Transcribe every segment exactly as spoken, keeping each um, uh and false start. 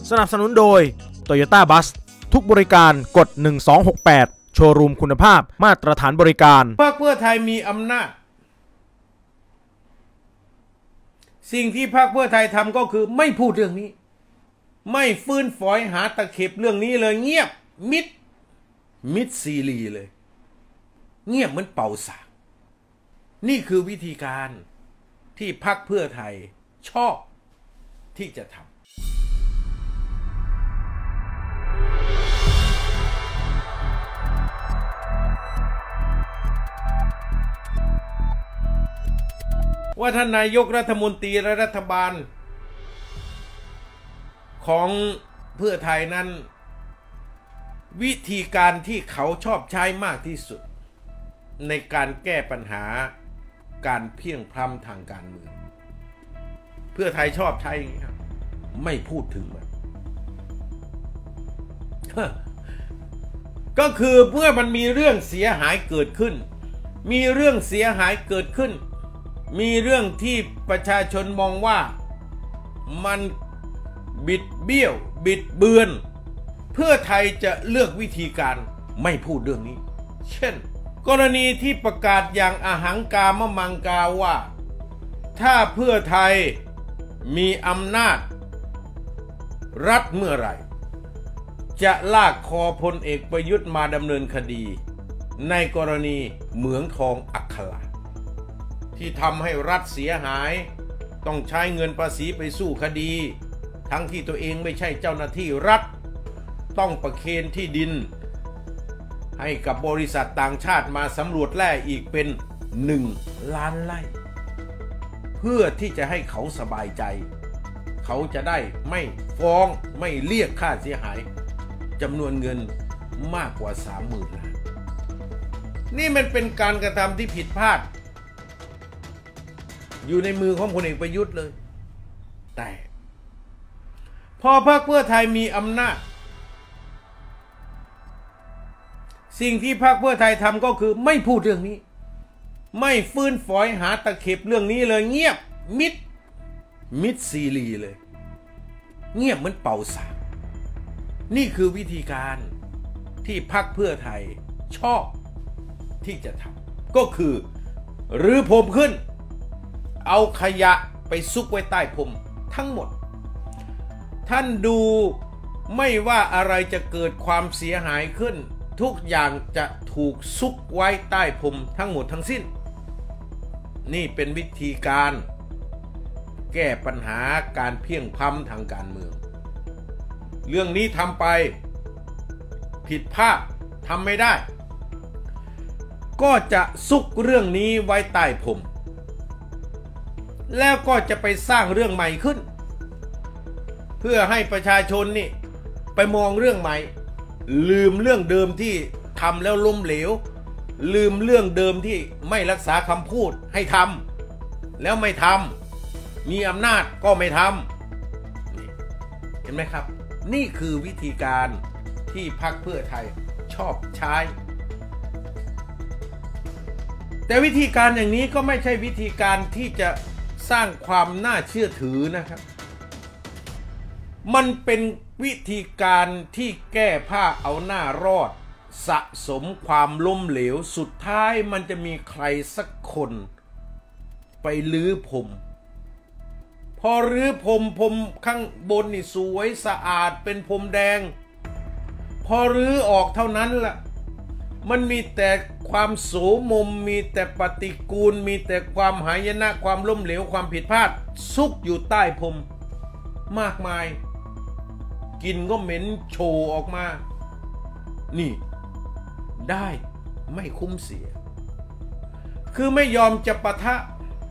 สนับสนุนโดย Toyota Bus ทุกบริการกดหนึ่งสองหกแปดโชว์รูมคุณภาพมาตรฐานบริการพรรคเพื่อไทยมีอำนาจสิ่งที่พรรคเพื่อไทยทำก็คือไม่พูดเรื่องนี้ไม่ฟื้นฝอยหาตะเข็บเรื่องนี้เลยเงียบมิดมิดซีรีเลยเงียบเหมือนเป่าสากนี่คือวิธีการที่พรรคเพื่อไทยชอบที่จะทำว่าท่านนายกรัฐมนตรีและรัฐบาลของเพื่อไทยนั้นวิธีการที่เขาชอบใช้มากที่สุดในการแก้ปัญหาการเพี้ยงพล้ำทางการเมืองเพื่อไทยชอบใช้อย่างนี้ครับไม่พูดถึงมันก็คือเมื่อมันมีเรื่องเสียหายเกิดขึ้นมีเรื่องเสียหายเกิดขึ้นมีเรื่องที่ประชาชนมองว่ามันบิดเบี้ยวบิดเบือนเพื่อไทยจะเลือกวิธีการไม่พูดเรื่องนี้เช่นกรณีที่ประกาศอย่างอหังการมมังกาว่าถ้าเพื่อไทยมีอำนาจรัฐเมื่อไหร่จะลากคอพลเอกประยุทธ์มาดำเนินคดีในกรณีเหมืองทองอัคราที่ทำให้รัฐเสียหายต้องใช้เงินภาษีไปสู้คดีทั้งที่ตัวเองไม่ใช่เจ้าหน้าที่รัฐต้องประเคนที่ดินให้กับบริษัทต่างชาติมาสำรวจแร่อีกเป็นหนึ่งล้านไร่เพื่อที่จะให้เขาสบายใจเขาจะได้ไม่ฟ้องไม่เรียกค่าเสียหายจำนวนเงินมากกว่า สามหมื่น ล้านนี่มันเป็นการกระทำที่ผิดพลาดอยู่ในมือของพลเอกประยุทธ์เลยแต่พอพรรคเพื่อไทยมีอำนาจสิ่งที่พรรคเพื่อไทยทำก็คือไม่พูดเรื่องนี้ไม่ฟื้นฝอยหาตะเข็บเรื่องนี้เลยเงียบมิดมิดซีรีเลยเงียบเหมือนเป่าสากนี่คือวิธีการที่พรรคเพื่อไทยชอบที่จะทำก็คือรื้อพรมขึ้นเอาขยะไปซุกไว้ใต้พรมทั้งหมดท่านดูไม่ว่าอะไรจะเกิดความเสียหายขึ้นทุกอย่างจะถูกซุกไว้ใต้พรมทั้งหมดทั้งสิ้นนี่เป็นวิธีการแก้ปัญหาการเพี้ยงพล้ำทางการเมืองเรื่องนี้ทำไปผิดพลาดทำไม่ได้ก็จะซุกเรื่องนี้ไว้ใต้พรมแล้วก็จะไปสร้างเรื่องใหม่ขึ้นเพื่อให้ประชาชนนี่ไปมองเรื่องใหม่ลืมเรื่องเดิมที่ทำแล้วล้มเหลวลืมเรื่องเดิมที่ไม่รักษาคำพูดให้ทำแล้วไม่ทำมีอำนาจก็ไม่ทำนี่เห็นไหมครับนี่คือวิธีการที่พรรคเพื่อไทยชอบใช้แต่วิธีการอย่างนี้ก็ไม่ใช่วิธีการที่จะสร้างความน่าเชื่อถือนะครับมันเป็นวิธีการที่แก้ผ้าเอาหน้ารอดสะสมความล้มเหลวสุดท้ายมันจะมีใครสักคนไปลื้อพรมพอรื้อพรมพรมข้างบนนี่สวยสะอาดเป็นพรมแดงพอรื้อออกเท่านั้นล่ะมันมีแต่ความโสมมมีแต่ปฏิกูลมีแต่ความหายนะความล้มเหลวความผิดพลาดซุกอยู่ใต้พรมมากมายกลิ่นก็เหม็นโชว์ออกมานี่ได้ไม่คุ้มเสียคือไม่ยอมจะปะทะ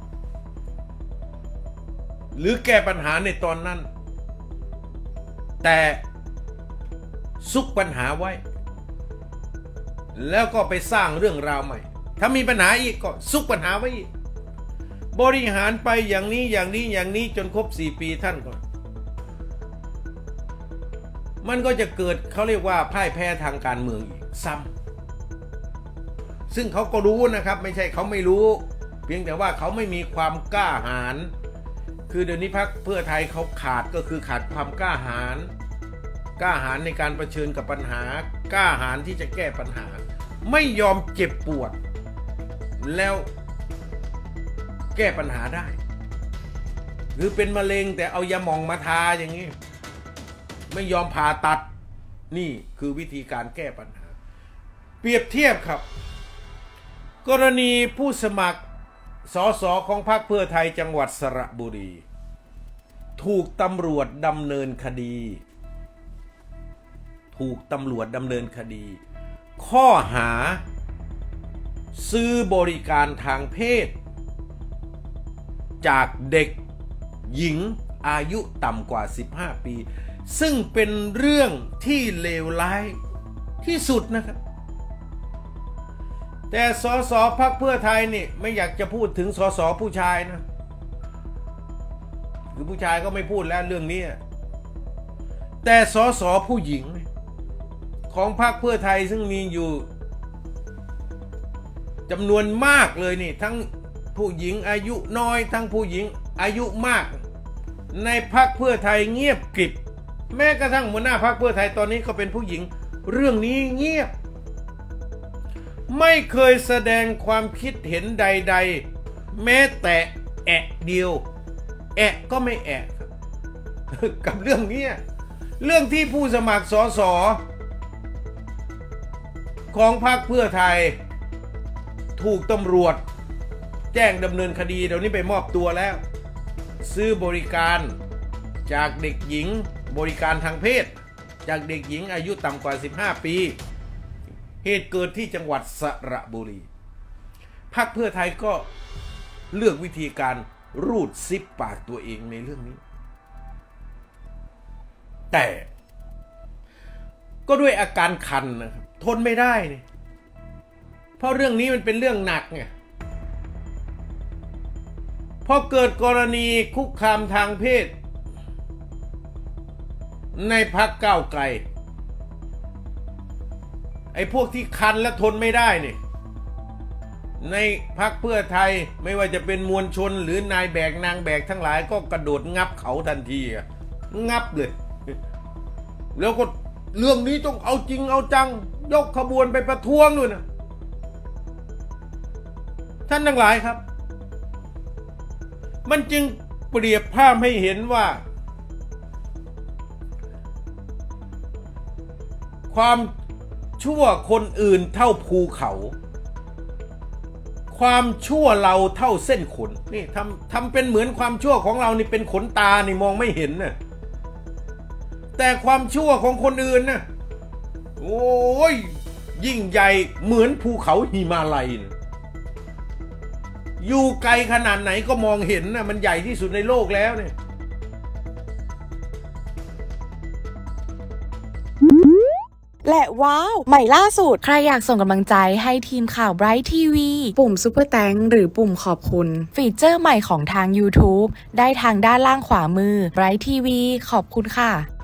หรือแก้ปัญหาในตอนนั้นแต่ซุกปัญหาไว้แล้วก็ไปสร้างเรื่องราวใหม่ถ้ามีปัญหาอีกก็ซุกปัญหาไว้อีกบริหารไปอย่างนี้อย่างนี้อย่างนี้จนครบสี่ปีท่านก่อนมันก็จะเกิดเขาเรียกว่าพ่ายแพ้ทางการเมืองอีกซ้ำซึ่งเขาก็รู้นะครับไม่ใช่เขาไม่รู้เพียงแต่ว่าเขาไม่มีความกล้าหาญคือเดี๋ยวนี้พรรคเพื่อไทยเขาขาดก็คือขาดความกล้าหาญกล้าหาญในการเผชิญกับปัญหากล้าหาญที่จะแก้ปัญหาไม่ยอมเจ็บปวดแล้วแก้ปัญหาได้หรือเป็นมะเร็งแต่เอายาหม่องมาทาอย่างนี้ไม่ยอมผ่าตัดนี่คือวิธีการแก้ปัญหาเปรียบเทียบครับกรณีผู้สมัครสสของพรรคเพื่อไทยจังหวัดสระบุรีถูกตำรวจดำเนินคดีถูกตำรวจดำเนินคดีข้อหาซื้อบริการทางเพศจากเด็กหญิงอายุต่ำกว่าสิบห้าปีซึ่งเป็นเรื่องที่เลวร้ายที่สุดนะครับแต่สสพรรคเพื่อไทยนี่ไม่อยากจะพูดถึงสสผู้ชายนะคือผู้ชายก็ไม่พูดแล้วเรื่องนี้แต่สสผู้หญิงของพรรคเพื่อไทยซึ่งมีอยู่จำนวนมากเลยนี่ทั้งผู้หญิงอายุน้อยทั้งผู้หญิงอายุมากในพรรคเพื่อไทยเงียบกริบแม้กระทั่งหัวหน้าพรรคเพื่อไทยตอนนี้ก็เป็นผู้หญิงเรื่องนี้เงียบไม่เคยแสดงความคิดเห็นใดๆแม้แต่แอะเดียวแอะก็ไม่แอะกับเรื่องนี้เรื่องที่ผู้สมัครสสของพรรคเพื่อไทยถูกตำรวจแจ้งดำเนินคดีเดี๋ยวนี้ไปมอบตัวแล้วซื้อบริการจากเด็กหญิงบริการทางเพศจากเด็กหญิงอายุต่ำกว่าสิบห้าปีเหตุเกิดที่จังหวัดสระบุรีพรรคเพื่อไทยก็เลือกวิธีการรูดซิปปากตัวเองในเรื่องนี้แต่ก็ด้วยอาการคันนะครับทนไม่ได้เนี่ยเพราะเรื่องนี้มันเป็นเรื่องหนักไงพอเกิดกรณีคุกคามทางเพศในพรรคก้าวไกลไอ้พวกที่คันและทนไม่ได้เนี่ยในพรรคเพื่อไทยไม่ว่าจะเป็นมวลชนหรือนายแบกนางแบกทั้งหลายก็กระโดดงับเขาทันทีอะงับเลยแล้วก็เรื่องนี้ต้องเอาจริงเอาจังยกขบวนไปประท้วงด้วยนะท่านทั้งหลายครับมันจึงเปรียบภาพให้เห็นว่าความชั่วคนอื่นเท่าภูเขาความชั่วเราเท่าเส้นขนนี่ทำทำเป็นเหมือนความชั่วของเรานี่เป็นขนตานี่มองไม่เห็นนะแต่ความชั่วของคนอื่นนะโอ้ยยิ่งใหญ่เหมือนภูเขาหิมาลัยนะอยู่ไกลขนาดไหนก็มองเห็นนะมันใหญ่ที่สุดในโลกแล้วเนี่ยและว้าวใหม่ล่าสุดใครอยากส่งกำลังใจให้ทีมข่าว Bright ที วี ปุ่มซุปเปอร์แตงหรือปุ่มขอบคุณฟีเจอร์ใหม่ของทาง YouTube ได้ทางด้านล่างขวามือ Bright ที วี ขอบคุณค่ะ